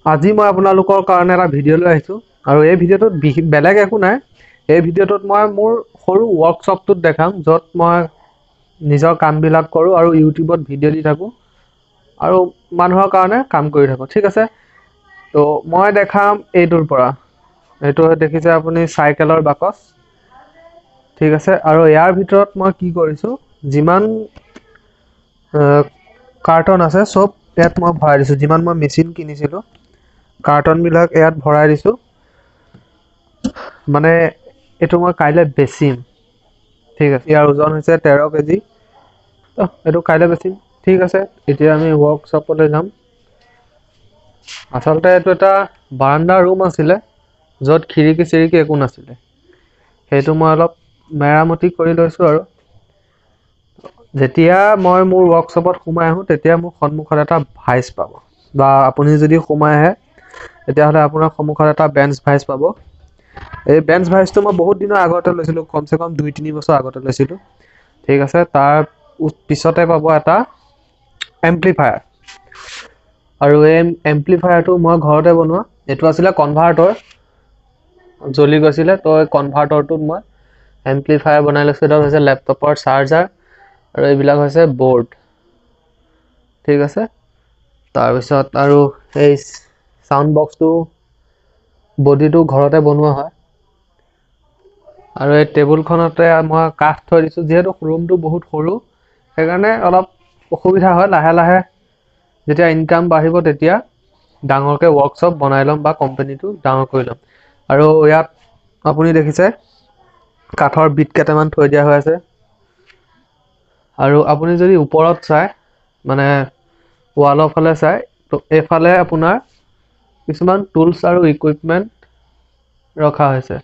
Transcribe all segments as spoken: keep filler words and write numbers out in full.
আজি মই আপোনালোকৰ কাৰণে এটা ভিডিঅ' লৈ আহিছোঁ আৰু এই ভিডিঅ'টোত বেলেগ একো নাই। এই ভিডিঅ'টোত মই মোৰ সৰু ৱৰ্কশ্বপটোত দেখাম, য'ত মই নিজৰ কামবিলাক কৰোঁ আৰু ইউটিউবত ভিডিঅ' দি থাকোঁ আৰু মানুহৰ কাৰণে কাম কৰি থাকোঁ। ঠিক আছে, তো মই দেখাম এইটোৰ পৰা। এইটো দেখিছে আপুনি চাইকেলৰ বাকচ। ঠিক আছে, আৰু ইয়াৰ ভিতৰত মই কি কৰিছোঁ, যিমান কাৰ্টন আছে চব ইয়াত মই ভৰাই দিছোঁ। যিমান মই মেচিন কিনিছিলোঁ কাৰ্টনবিলাক ইয়াত ভৰাই দিছোঁ। মানে এইটো মই কাইলৈ বেচিম। ঠিক আছে, ইয়াৰ ওজন হৈছে তেৰ কেজি। এইটো কাইলৈ বেচিম। ঠিক আছে, এতিয়া আমি ৱৰ্কশ্বপলৈ যাম। আচলতে এইটো এটা বাৰাণ্ডা ৰুম আছিলে, য'ত খিৰিকি চিৰিকি একো নাছিলে। সেইটো মই অলপ মেৰামতি কৰি লৈছোঁ আৰু যেতিয়া মই মোৰ ৱৰ্কশ্বপত সোমাই আহোঁ, তেতিয়া মোৰ সন্মুখত এটা ভাইজ পাব, বা আপুনি যদি সোমাই আহে তেতিয়াহ'লে আপোনাৰ সন্মুখত এটা বেঞ্চ ভাইজ পাব। এই বেঞ্চ ভাইজটো মই বহুত দিনৰ আগতে লৈছিলোঁ, কমচে কম দুই তিনি বছৰ আগতে লৈছিলোঁ। ঠিক আছে, তাৰ পিছতে পাব এটা এম্প্লিফায়াৰ। আৰু এই এম্প্লিফায়াৰটো মই ঘৰতে বনোৱা। এইটো আছিলে কনভাৰ্টৰ, জ্বলি গৈছিলে, তো এই কনভাৰ্টৰটোত মই এম্প্লিফায়াৰ বনাই লৈছোঁ। এইটো হৈছে লেপটপৰ চাৰ্জাৰ আৰু এইবিলাক হৈছে বৰ্ড। ঠিক আছে, তাৰপিছত আৰু এই চাউণ্ড বক্সটো বডিটো ঘৰতে বনোৱা হয়। আৰু এই টেবুলখনতে মই কাঠ থৈ দিছোঁ। যিহেতু ৰুমটো বহুত সৰু, সেইকাৰণে অলপ অসুবিধা হয়। লাহে লাহে যেতিয়া ইনকাম বাঢ়িব, তেতিয়া ডাঙৰকৈ ৱৰ্কশ্বপ বনাই ল'ম বা কোম্পানীটো ডাঙৰ কৰি ল'ম। আৰু ইয়াত আপুনি দেখিছে কাঠৰ বিট কেইটামান থৈ দিয়া হৈ আছে। আৰু আপুনি যদি ওপৰত চায়, মানে ৱালৰ ফালে চায়, তো এইফালে আপোনাৰ কিছুমান টুলছ আৰু ইকুইপমেণ্ট ৰখা হৈছে।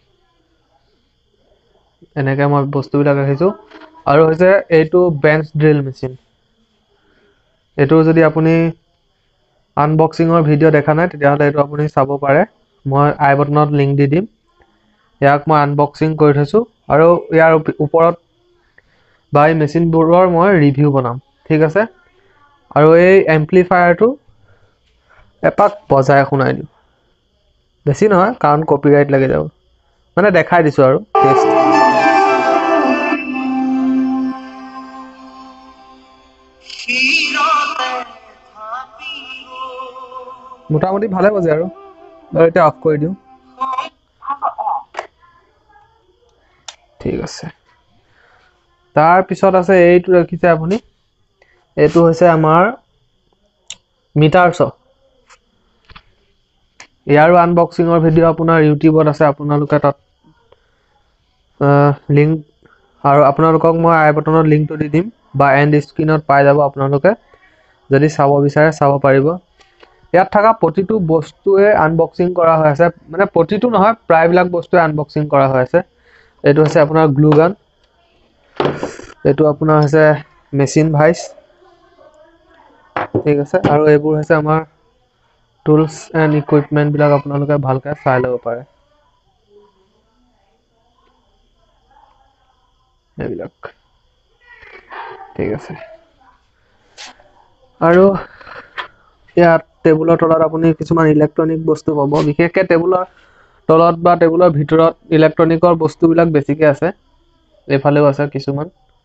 এনেকৈ মই বস্তুবিলাক ৰাখিছোঁ। আৰু হৈছে এইটো বেঞ্চ ড্ৰিল মেচিন। এইটো যদি আপুনি আনবক্সিঙৰ ভিডিঅ' দেখা নাই, তেতিয়াহ'লে এইটো আপুনি চাব পাৰে। মই আই বটনত লিংক দি দিম। ইয়াক মই আনবক্সিং কৰি থৈছোঁ আৰু ইয়াৰ ওপৰত বা এই মেচিনবোৰৰ মই ৰিভিউ বনাম। ঠিক আছে, আৰু এই এম্প্লিফায়াৰটো এপাক বজাই শুনাই দিওঁ। বেছি নহয়, কাৰণ কপিৰাইট লাগি যাব। মানে দেখাই দিছোঁ আৰু টেষ্ট। মোটামুটি ভালে বজে আৰু বাৰু এতিয়া অফ কৰি দিওঁ। ঠিক আছে, তাৰপিছত আছে এইটো ৰাখিছে আপুনি। এইটো হৈছে আমাৰ মিটাৰ ছ। ইয়াৰো আনবক্সিঙৰ ভিডিঅ' আপোনাৰ ইউটিউবত আছে। আপোনালোকে তাত লিংক, আৰু আপোনালোকক মই আই বটনত লিংকটো দি দিম, বা এণ্ড স্ক্ৰীণত পাই যাব। আপোনালোকে যদি চাব বিচাৰে চাব পাৰিব। ইয়াত থকা প্ৰতিটো বস্তুৱে আনবক্সিং কৰা হৈ আছে। মানে প্ৰতিটো নহয়, প্ৰায়বিলাক বস্তুৱে আনবক্সিং কৰা হৈ আছে। এইটো হৈছে আপোনাৰ গ্লু গান। এইটো আপোনাৰ হৈছে মেচিন ভাইজ। ঠিক আছে, আৰু এইবোৰ হৈছে আমাৰ টুলছ এণ্ড ইকুইপমেণ্টবিলাক। আপোনালোকে ভালকৈ চাই ল'ব পাৰে এইবিলাক। ঠিক আছে, আৰু ইয়াত টেবুলৰ তলত আপুনি কিছুমান ইলেক্ট্ৰনিক বস্তু পাব। বিশেষকৈ টেবুলৰ তলত বা টেবুলৰ ভিতৰত ইলেক্ট্ৰনিকৰ বস্তুবিলাক বেছিকৈ আছে। এইফালেও আছে কিছুমান।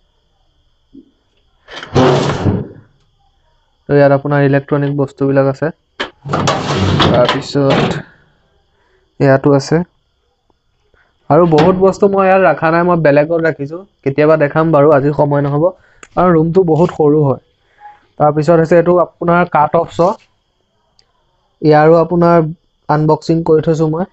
তো ইয়াত আপোনাৰ ইলেক্ট্ৰনিক বস্তুবিলাক আছে। তাৰপিছত ইয়াতো আছে, আৰু বহুত বস্তু মই ইয়াত ৰখা নাই, মই বেলেগত ৰাখিছোঁ। কেতিয়াবা দেখাম বাৰু, আজি সময় নহ'ব, কাৰণ ৰুমটো বহুত সৰু হয়। তাৰপিছত হৈছে এইটো আপোনাৰ কাট অফ ছ। ইয়াৰো আপোনাৰ আনবক্সিং কৰি থৈছোঁ মই।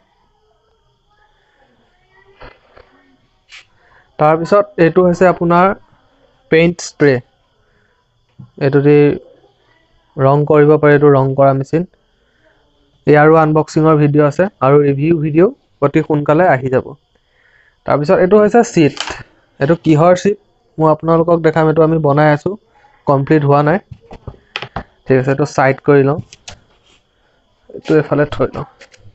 তাৰপিছত এইটো হৈছে আপোনাৰ পেইণ্ট স্প্ৰে। এইটো দি ৰং কৰিব পাৰে, এইটো ৰং কৰা মেচিন। ইয়াৰো আনবক্সিঙৰ ভিডিঅ' আছে, আৰু ৰিভিউ ভিডিঅ' অতি সোনকালে আহি যাব। তাৰপিছত এইটো হৈছে চিট। এইটো কিহৰ চিট মই আপোনালোকক দেখাম। এইটো আমি বনাই আছোঁ, কমপ্লিট হোৱা নাই। ঠিক আছে, এইটো ছাইড কৰি লওঁ, এইটো এফালে থৈ লওঁ।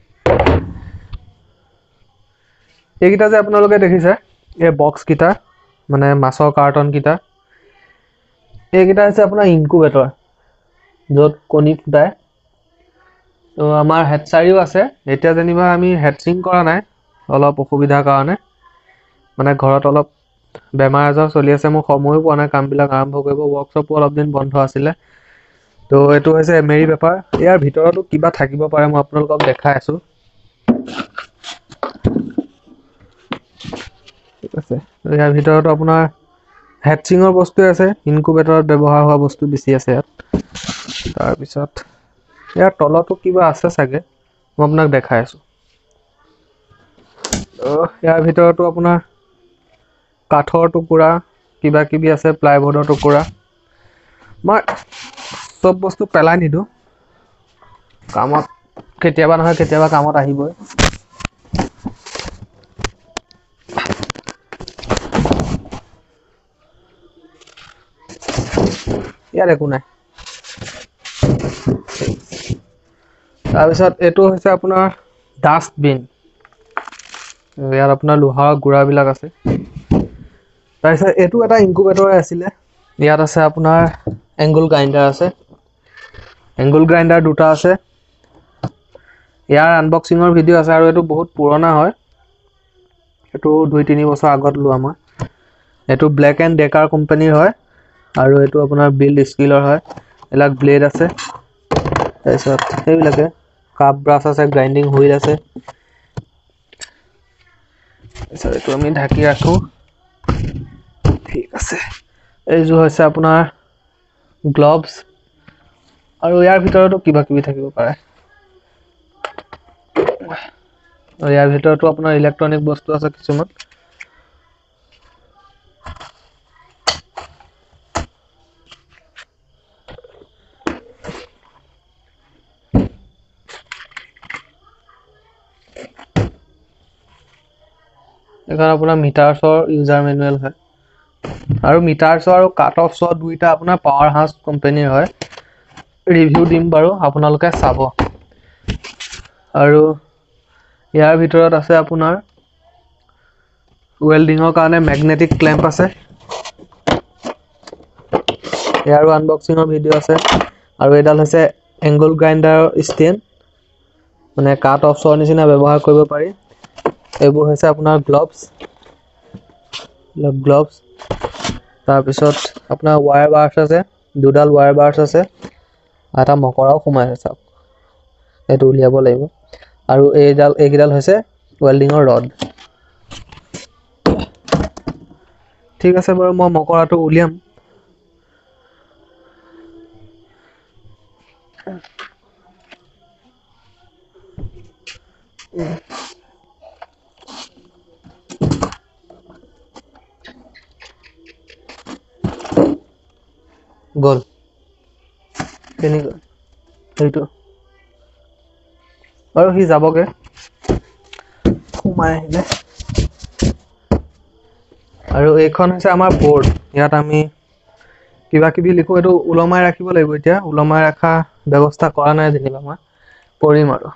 এইকেইটা যে আপোনালোকে দেখিছে, এই বক্সকেইটা, মানে মাছৰ কাৰ্টনকেইটা, এইকেইটা হৈছে আপোনাৰ ইনকুবেটৰ, য'ত কণী ফুটায়। তো আমাৰ হেডচাৰিও আছে এতিয়া যেনিবা আমি হেডচিং কৰা নাই অলপ অসুবিধাৰ কাৰণে মানে ঘৰত অলপ বেমাৰ আজাৰ চলি আছে মোৰ সময়ো পোৱা নাই কামবিলাক আৰম্ভ কৰিব ৱৰ্কশ্বপো অলপ দিন বন্ধ আছিলে তো এইটো হৈছে এমেৰি পেপাৰ ইয়াৰ ভিতৰতো কিবা থাকিব পাৰে মই আপোনালোকক দেখাই আছো ঠিক আছে ইয়াৰ ভিতৰতো আপোনাৰ হেডচিঙৰ বস্তু আছে ইনকুবেটৰত ব্যৱহাৰ হোৱা বস্তু বেছি আছে ইয়াত তাৰ পিছত ইয়াৰ তলতো কিবা আছে চাগে মই আপোনাক দেখাই আছো তো ইয়াৰ ভিতৰতো আপোনাৰ কাঠৰ টুকুৰা কিবা কিবি আছে প্লাইবোৰ্ডৰ টুকুৰা মই সব বস্তু পেলাই নিদো কামত কেতিয়াবা নহয় কেতিয়াবা কামত আহিবই ইয়াৰ একো নাই তাৰপিছত এইটো হৈছে আপোনাৰ ডাষ্টবিন ইয়াত আপোনাৰ লোহাৰ গুড়াবিলাক আছে তাৰপিছত এইটো এটা ইনকুবেটৰ আছিলে ইয়াত আছে আপোনাৰ এংগল গ্ৰাইণ্ডাৰ আছে এংগল গ্ৰাইণ্ডাৰ দুটা আছে ইয়াৰ আনবক্সিঙৰ ভিডিঅ' আছে আৰু এইটো বহুত পুৰণা হয় এইটো দুই তিনি বছৰ আগত লোৱা মই এইটো ব্লেক এণ্ড ডেকাৰ কোম্পানীৰ হয় আৰু এইটো আপোনাৰ বিল্ড স্কিলৰ হয় এলাক ব্লেড আছে তাৰপিছত সেইবিলাকে কাপ ব্ৰাছ আছে গ্ৰাইণ্ডিং হুইল আছে তাৰপিছত এইটো আমি ঢাকি ৰাখো ঠিক আছে এইযোৰ হৈছে আপোনাৰ গ্লভছ আৰু ইয়াৰ ভিতৰতো কিবা কিবি থাকিব পাৰে আৰু ইয়াৰ ভিতৰতো আপোনাৰ ইলেক্ট্ৰনিক বস্তু আছে কিছুমান এখানে আপোনাৰ মিটাৰছৰ ইউজাৰ মেনুৱেল হয় আৰু মিটাৰছ আৰু কাট অফছ দুইটা আপোনাৰ পাৱাৰ হাউস কোম্পানীৰ হয় ৰিভিউ দিম বাৰু আপোনালোকে চাব আৰু ইয়াৰ ভিতৰত আছে আপোনাৰ ওয়েল্ডিঙৰ কাৰণে ম্যাগনেটিক ক্লেম্প আছে ইয়াৰো আনবক্সিঙৰ ভিডিঅ' আছে আৰু এডাল হৈছে এংগল গ্ৰাইণ্ডাৰ ষ্টেণ্ড মানে কাট অফছৰ নিচিনা ব্যৱহাৰ কৰিব পাৰি এইবোৰ হৈছে আপোনাৰ গ্লভছ গ্লভছ তাৰ পিছত আপোনাৰ ওয়্যাৰ বাৰ্ছ আছে দুডাল ওয়্যাৰ বাৰ্ছ আছে এটা মকৰাও সোমাই আছে চাওক এটো উলিয়াব লাগিব আৰু এইডাল এইগিডাল হৈছে ওয়েল্ডিঙৰ ৰড ঠিক আছে বাৰু মই মকৰাটো উলিয়াম গল কেনি গল এইটো আৰু হি যাবগে সোমাই আহিলে আৰু এইখন হৈছে আমাৰ বোৰ্ড ইয়াত আমি কিবা কিবি লিখো এটো উলমাই ৰাখিব লাগিব এতিয়া উলমাই ৰাখা ব্যৱস্থা কৰা নাই যেনিবা মই পৰিম আৰু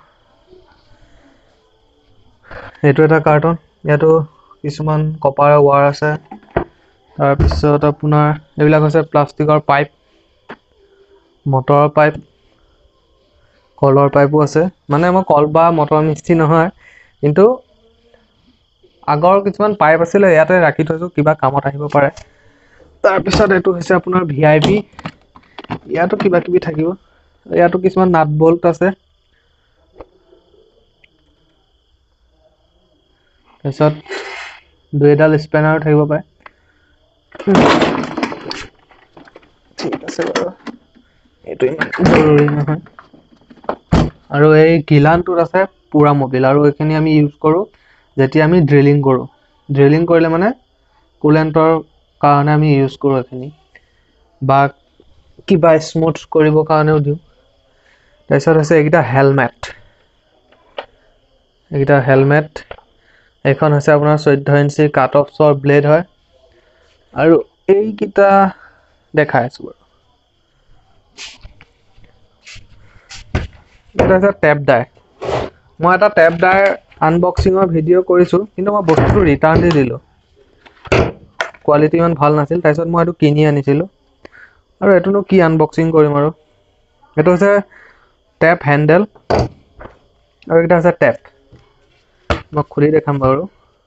এইটো এটা কাৰ্টন ইয়াতো কিছুমান কপাৰৰ ৱায়াৰ আছে তাৰ পিছত আপোনাৰ এইবিলাক হৈছে প্লাষ্টিকৰ পাইপ মটৰৰ পাইপ কলৰ পাইপো আছে মানে মই কল বা মটৰ মিস্ত্ৰী নহয় কিন্তু আগৰ কিছুমান পাইপ আছিল ইয়াতে ৰাখি থৈছো কিবা কামত আহিব পাৰে তাৰ পিছত এটো হৈছে আপোনাৰ ভিআইপি ইয়াতো কিবা কিবি থাকিব ইয়াতো কিছুমান নাট বল্ট আছে তাৰপিছত দুইডাল স্পেনাৰ থাকিব পাৰে ঠিক আছে বাৰু এটো ইমান জৰুৰী নহয় আৰু এই গিলানটোত আছে পুৰা মোবিল আৰু এইখিনি আমি ইউজ কৰো যেতিয়া আমি ড্ৰিলিং কৰো ড্ৰিলিং কৰিলে মানে কুলেন্টৰ কাৰণে আমি ইউজ কৰো এইখিনি বা কিবা স্মুথ কৰিব কাৰণেও দিও তাৰপিছত আছে এইটা হেলমেট এইটা হেলমেট এখন আছে আপোনাৰ চৈধ্য ইঞ্চি কাট অফছৰ ব্লেড হয় আৰু এই কিটা দেখাই আছো বাৰু এটা আছে টেপ ডাই মই এটা টেপ ডাই আনবক্সিঙৰ ভিডিঅ' কৰিছো কিন্তু মই বস্তুটো ৰিটাৰ্ণ দি দিলো কোৱালিটি ইমান ভাল নাছিল তাৰপিছত মই এটো কিনি আনিছিলো আৰু এটোনো কি আনবক্সিং কৰিম আৰু এটো হৈছে টেপ হেণ্ডেল আৰু এটা আছে টেপ মই খুলি দেখাম বাৰু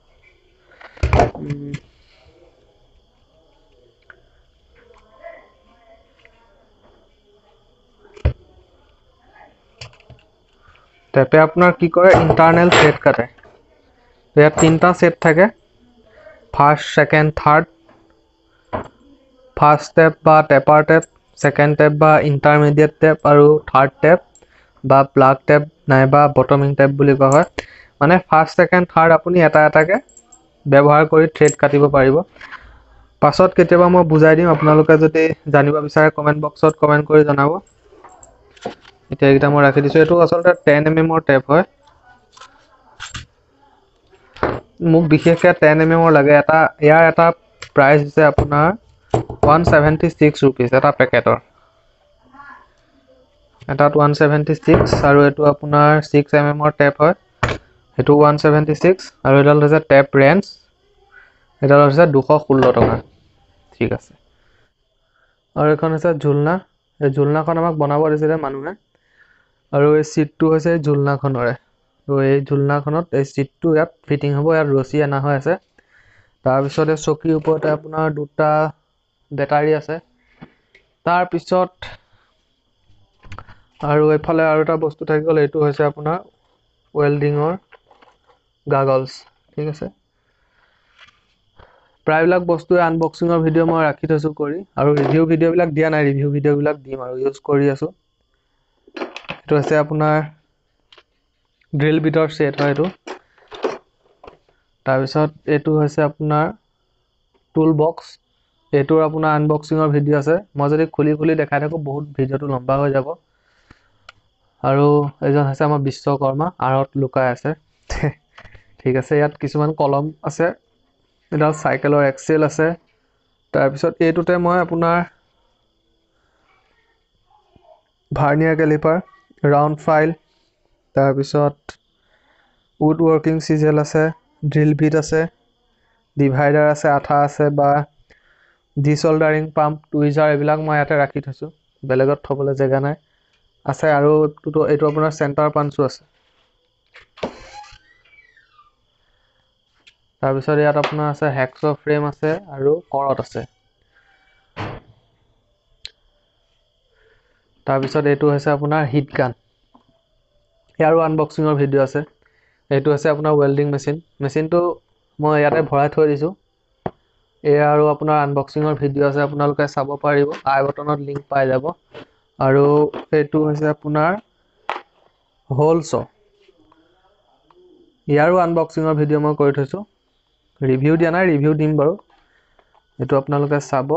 টেপে আপোনাৰ কি কৰে ইন্টাৰনেল সেট কাটে ইয়াত তিনটা সেট থাকে first second third first tap বা টেপাৰ টেপ সেকেন্ড টেপ বা ইন্টাৰমিডিয়েট টেপ আৰু থাৰ্ড টেপ বা প্লাগ টেপ নাইবা বটমিং টেপ বুলি কোৱা হয় মানে ফাৰ্স্ট সেকেন্ড থাৰ্ড আপুনি এটা এটাকে ব্যৱহাৰ কৰি থ্ৰেড কাটিব পাৰিব পাছত কেতিয়াবা মই বুজাই দিম আপোনালোকে যদি জানিব বিচাৰে কমেন্ট বক্সত কমেন্ট কৰি জনাব এতিয়া এটা মই ৰাখি দিছো এটো আসলতে টেন এম এম ৰ টেপ হয় মোক বিশেষকৈ টেন এম এম ৰ লাগে এটা ইয়াৰ এটা প্ৰাইস আছে আপোনাৰ one seventy-six rupees এটা পেকেটৰ এটা one seventy-six আৰু এটো আপোনাৰ six এম এম ৰ টেপ হয় এটো one seventy-six আৰু এডাল হৈছে টেপ ৰেঞ্জ এডাল হৈছে two sixteen টকা ঠিক আছে আৰু এখন আছে ঝুলনা এই ঝুলনাখন আমাক বনাব দিছিলে মানুহে আৰু এই সিটটো হৈছে ঝুলনাখনৰে তো এই ঝুলনাখনত এই সিটটো ইয়াত ফিটিং হ'ব ইয়াত ৰছী আনা হৈ আছে তাৰ পিছতে চকীৰ ওপৰতে আপোনাৰ দুটা বেটাৰী আছে তাৰ পিছত আৰু এফালে আৰু এটা বস্তু থাকি গ'ল এইটো হৈছে আপোনাৰ ওয়েল্ডিংৰ গাগলস ঠিক আছে প্ৰায়বিলাক বস্তু আনবক্সিংৰ ভিডিও মই ৰাখি থৈছো কৰি আৰু ৰিভিউ ভিডিও বিলাক দিয়া নাই ৰিভিউ ভিডিও বিলাক দিম আৰু ইউজ কৰি আছো এটো আছে আপোনাৰ ড্ৰিল বিটৰ সেট হয় এটো তাৰ পিছত এটো হৈছে আপোনাৰ টুল বক্স এটোৰ আপোনাৰ আনবক্সিংৰ ভিডিও আছে মই যদি খুলি খুলি দেখাই থাকো বহুত ভিডিওটো লম্বা হৈ যাব আৰু এজন আছে আমাৰ বিশ্বকৰ্মা আৰত লুকাই আছে ঠিক আছে ইয়াত কিছুমান কলম আছে এটা সাইকেলৰ এক্সেল আছে তাৰ পিছত এটোতে মই আপোনাৰ ভাৰ্নিয়াৰ ক্যালিপাৰ ৰাউন্ড ফাইল তাৰ পিছত উড ওয়ার্কিং সিজেল আছে ড্রিল বিট আছে ডিভাইডাৰ আছে আঠা আছে বা ডিসোল্ডাৰিং পাম্প টুইজাৰ এবিলাক মই ইয়াতে ৰাখি থৈছো বেলেগত থবলৈ জায়গা নাই আছে আৰু এটো আপোনাৰ সেন্টাৰ পাঞ্চো আছে তাৰ পিছত ইয়াত আপোনাৰ আছে হেক্সো ফ্ৰেম আছে আৰু কৰট আছে তাৰ পিছত এটো হৈছে আপোনাৰ হিট গান ইয়াৰো আনবক্সিংৰ ভিডিও আছে এটো আছে আপোনাৰ ওয়েল্ডিং মেচিন মেচিনটো মই ইয়াতে ভৰাই থৈ দিছো এ আৰু আপোনাৰ আনবক্সিংৰ ভিডিও আছে আপোনালোকে চাব পাৰিব আই বটনত লিংক পাই যাব আৰু এটো হৈছে আপোনাৰ হোলছ ইয়াৰো আনবক্সিংৰ ভিডিও মই কৰি থৈছো ৰিভিউ দিয়া নাই ৰিভিউ দিম বাৰু এটো আপোনালোকে চাব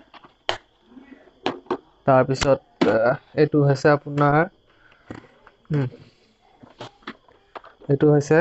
তাৰ পিছত এটো হৈছে আপোনাৰ এটো হৈছে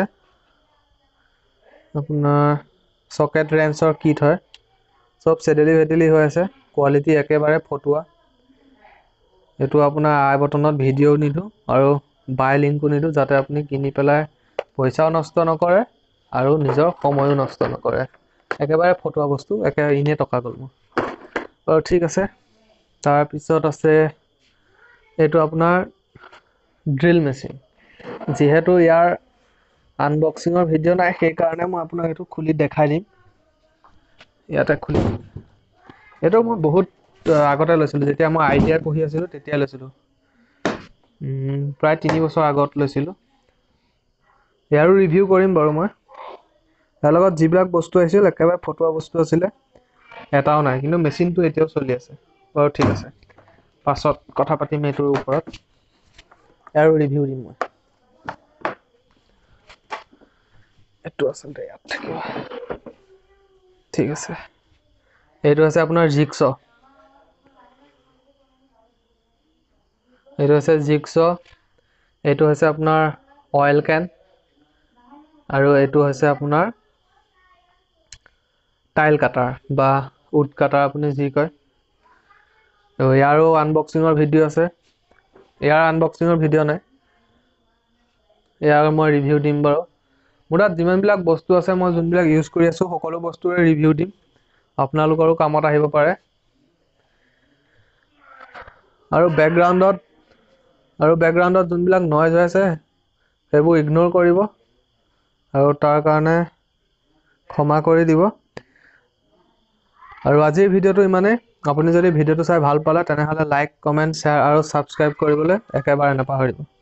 আপোনাৰ সকেট ৰেঞ্চৰ কিট হয় সব সেডেলি ভেডেলি হৈ আছে কোৱালিটি একেবাৰে ফটুৱা এটো আপোনাৰ আই বটনত ভিডিও নিদু আৰু বাই লিংকো নিদু যাতে আপুনি কিনি পেলাই পইচাও নষ্ট নকৰে আৰু নিজৰ সময়ও নষ্ট নকৰে একেবাৰে ফটুৱা বস্তু একে ইনে টকা গল মোৰ আৰু ঠিক আছে তাৰ পিছত আছে এটো আপোনাৰ ড্ৰিল মেচিন যেহেতু ইয়াৰ আনবক্সিংৰ ভিডিও নাই সেই কাৰণে মই আপোনাক এটো খুলি দেখাই দিম ইয়াতে খুলি এটো মই বহুত আগতে লৈছিলো যেতিয়া মই আইডিয়া পঢ়ি আছিলো তেতিয়া লৈছিলো প্ৰায় তিনি বছৰ আগত লৈছিলো ইয়াৰো ৰিভিউ কৰিম বাৰু মই তাৰ লগত যিবিলাক বস্তু আহিছিল একেবাৰে ফটুৱা বস্তু আছিল এটাও নাই কিন্তু মেচিনটো এতিয়াও চলি আছে বাৰু ঠিক আছে পাছত কথা পাতিম এটোৰ ওপৰত ইয়াৰো ৰিভিউ দিম মই এটো আসলতে ইয়াত থাকিব ঠিক আছে এটো আছে আপোনাৰ জিগছ এটো আছে জিগছ এটো আছে আপোনাৰ অয়েল ক্যান আৰু এটো হৈছে আপোনাৰ টাইল কাটাৰ বা উড কাটাৰ আপুনি যি কয় তো ইয়াৰো আনবক্সিংৰ ভিডিও আছে ইয়াৰ আনবক্সিংৰ ভিডিও নাই ইয়াৰ মই ৰিভিউ দিম বাৰু মোৰ তাত যিমান বিলাক বস্তু আছে মই যোনবিলাক ইউজ কৰি আছো সকলো বস্তুৰে ৰিভিউ দিম আপোনালোকৰো কামত আহিব পাৰে আৰু ব্যাকগ্ৰাউণ্ডত আৰু বেকগ্ৰাউণ্ডত যোনবিলাক নইজ হৈ আছে সেইবোৰ ইগনোৰ কৰিব আৰু তাৰ কাৰণে ক্ষমা কৰি দিব। আৰু আজিৰ ভিডিঅ'টো ইমানেই। আপুনি যদি ভিডিঅ'টো চাই ভাল পালে তেনেহ'লে লাইক, কমেণ্ট, শ্বেয়াৰ আৰু ছাবস্ক্ৰাইব কৰিবলৈ একেবাৰে নাপাহৰিব।